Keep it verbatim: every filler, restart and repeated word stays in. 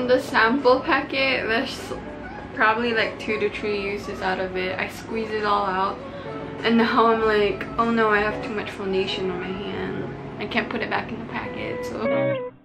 the sample packet, there's probably like two to three uses out of it. I squeeze it all out and now I'm like, oh no, I have too much foundation on my hand. I can't put it back in the packet, so